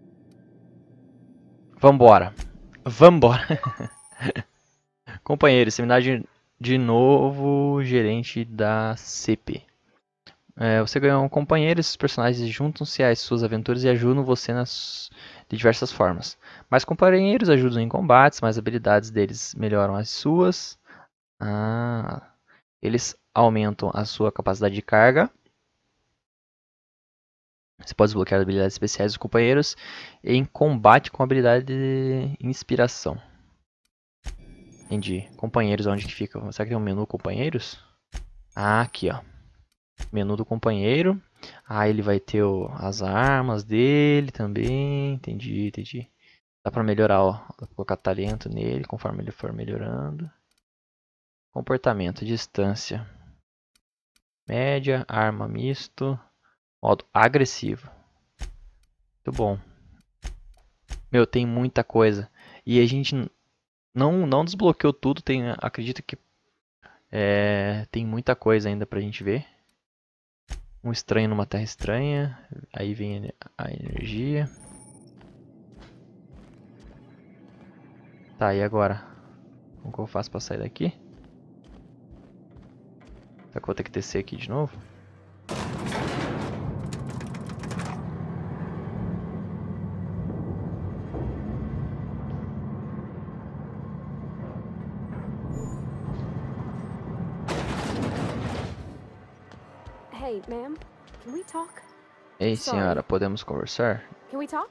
Vambora. Vambora. Companheiro, seminário de novo gerente da CP. Você ganhou um companheiro, esses personagens juntam-se às suas aventuras e ajudam você de diversas formas. Mais companheiros ajudam em combates, mais habilidades deles melhoram as suas. Eles aumentam a sua capacidade de carga. Você pode desbloquear habilidades especiais dos companheiros em combate com habilidade de inspiração. Entendi. Companheiros, onde que fica? Será que tem um menu companheiros? Ah, aqui ó. Menu do companheiro. Ele vai ter as armas dele também. Entendi. Dá pra melhorar, ó. Dá pra colocar talento nele conforme ele for melhorando. Comportamento, distância. Média, arma misto. Modo agressivo. Muito bom. Meu, tem muita coisa. E a gente não desbloqueou tudo. Acredito que tem muita coisa ainda pra gente ver. Um estranho numa terra estranha. Aí vem a energia. Tá, e agora? Como que eu faço pra sair daqui? Será que eu vou ter que descer aqui de novo? Hey, ma'am, can we talk? Ei, Sorry. senhora, podemos conversar? Can we talk?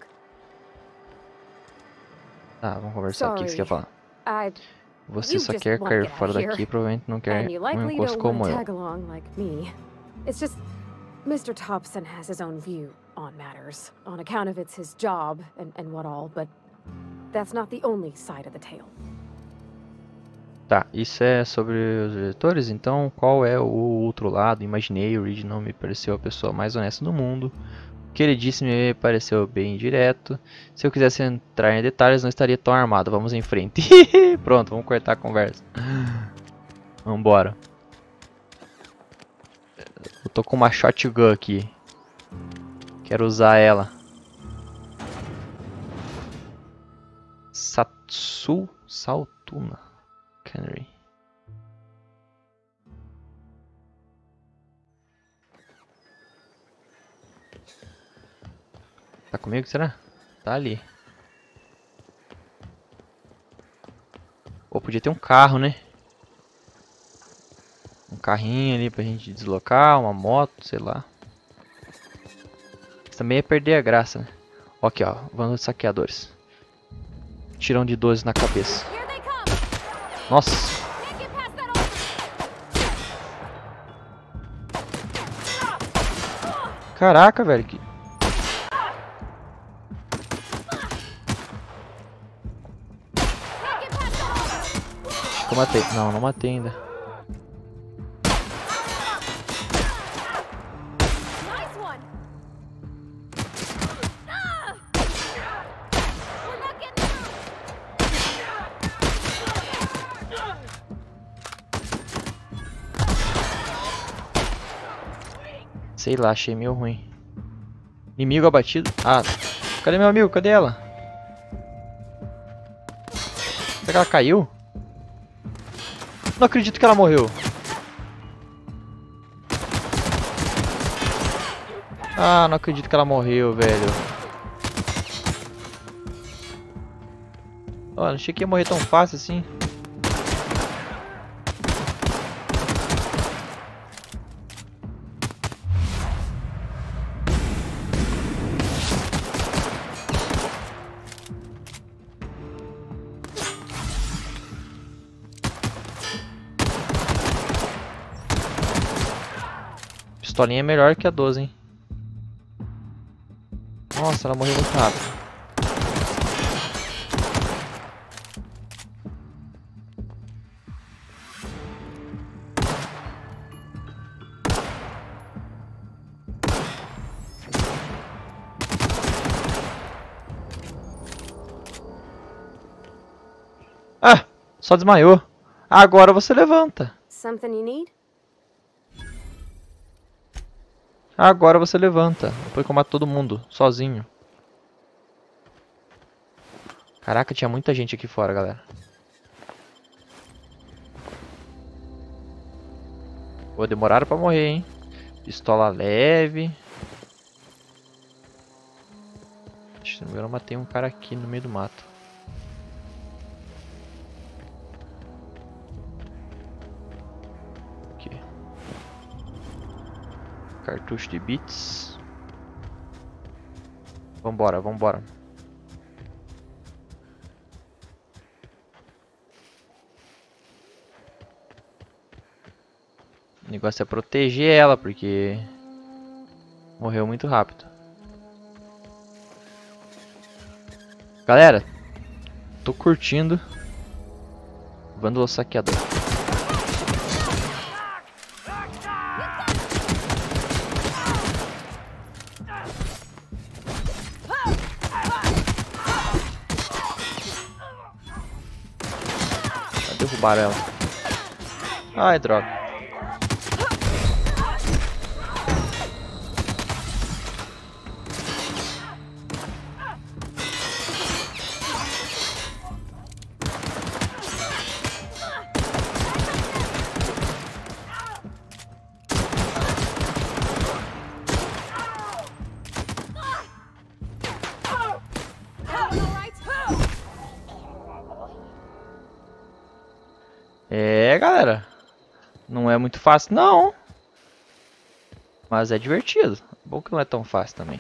Tá, vamos conversar. O que você quer falar? I Você You só just quer wanna cair get out fora of here. daqui, provavelmente não quer and you um likely encosto don't como want to eu. tag along like me. It's just Mr. Thompson has his own view on matters, on account of it's his job and what all, but that's not the only side of the tale. Tá, isso é sobre os diretores, então qual é o outro lado? Imaginei, o Reed não me pareceu a pessoa mais honesta do mundo. O que ele disse me pareceu bem direto. Se eu quisesse entrar em detalhes, não estaria tão armado. Vamos em frente. Pronto, vamos cortar a conversa. Vambora. Eu tô com uma shotgun aqui. Quero usar ela. Saltuna Cannery. Tá comigo, será? Tá ali. Pô, podia ter um carro, né? Um carrinho ali pra gente deslocar, uma moto, sei lá. Isso também é perder a graça, né? Ó aqui, ó, vamos saqueadores. Tirão de 12 na cabeça. Nossa! Caraca, velho. Que... Acho que eu matei. Não, não matei ainda. Sei lá, achei meio ruim. Inimigo abatido. Ah, cadê meu amigo? Cadê ela? Será que ela caiu? Não acredito que ela morreu. Ah, não acredito que ela morreu, velho. Ó, não achei que ia morrer tão fácil assim. Pistolinha é melhor que a 12, hein? Nossa, ela morreu muito rápido. Ah, só desmaiou. Agora você levanta. Something you need? Agora você levanta. Depois que eu mato todo mundo, sozinho. Caraca, tinha muita gente aqui fora, galera. Pô, demoraram pra morrer, hein? Pistola leve. Se não me engano, eu matei um cara aqui no meio do mato. Aqui. Cartucho de bits. Vambora, vambora. O negócio é proteger ela, porque morreu muito rápido. Galera, tô curtindo Vândalo Saqueador. derrubaram ela. Ai, droga. É, galera. Não é muito fácil, não. Mas é divertido. Bom que não é tão fácil também.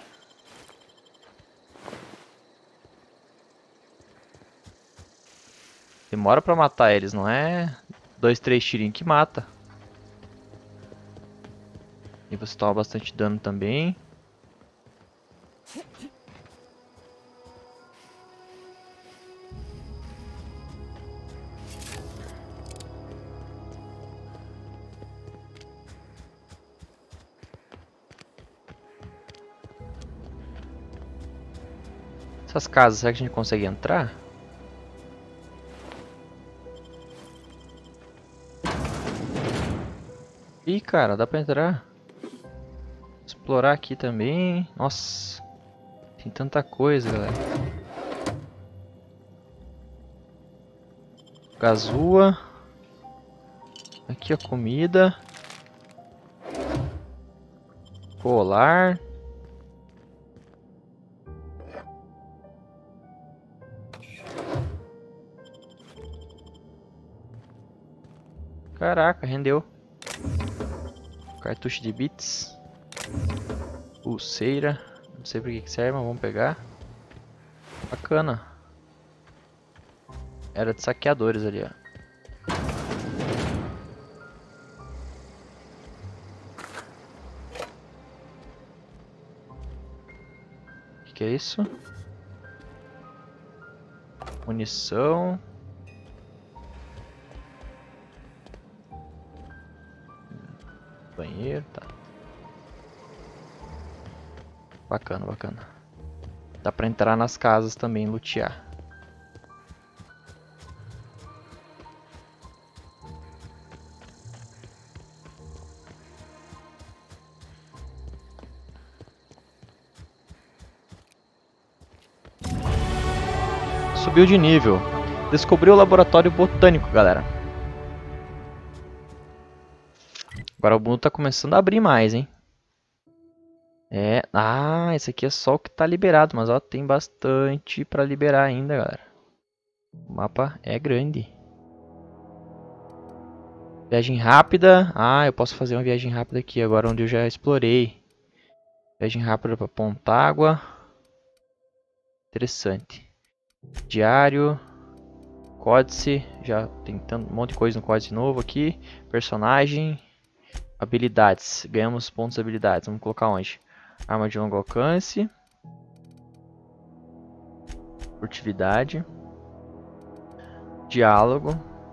Demora pra matar eles, não é 2, 3 tirinhos que mata. E você toma bastante dano também. Essas casas, será que a gente consegue entrar? Ih, cara, dá pra entrar. Explorar aqui também. Nossa, tem tanta coisa, galera. Gazua. Aqui a comida. Colar. Caraca, rendeu. Cartucho de bits. Pulseira. Não sei pra que serve, mas vamos pegar. Bacana. Era de saqueadores ali, ó. O que é isso? Munição. Banheiro, tá. Bacana, bacana. Dá pra entrar nas casas também, lutear. Subiu de nível. Descobriu o laboratório botânico, galera. Agora o mundo tá começando a abrir mais, hein? É, esse aqui é só o que tá liberado, mas ó, tem bastante pra liberar ainda, galera. O mapa é grande. Viagem rápida. Eu posso fazer uma viagem rápida aqui, agora onde eu já explorei. Viagem rápida pra Pontágua. Interessante. Diário. Códice. Já tem um monte de coisa no códice novo aqui. Personagem. Habilidades. Ganhamos pontos de habilidades. Vamos colocar onde? Arma de longo alcance. Furtividade. Diálogo.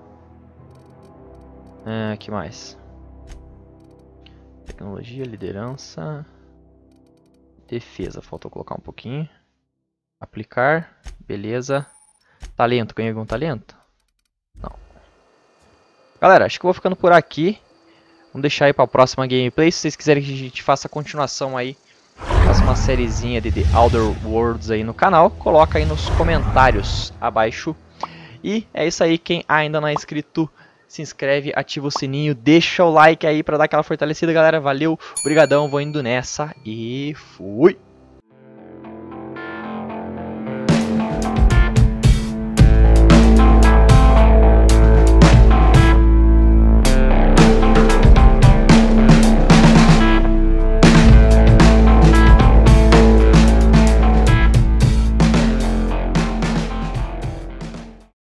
Que mais? Tecnologia, liderança. Defesa. Faltou colocar um pouquinho. Aplicar. Beleza. Talento. Ganhei algum talento? Não. Galera, acho que eu vou ficando por aqui. Vamos deixar aí para a próxima gameplay. Se vocês quiserem que a gente faça a continuação aí, faça uma sériezinha de The Outer Worlds aí no canal, coloca aí nos comentários abaixo. E é isso aí, quem ainda não é inscrito, se inscreve, ativa o sininho, deixa o like aí para dar aquela fortalecida, galera. Valeu, brigadão, vou indo nessa e fui!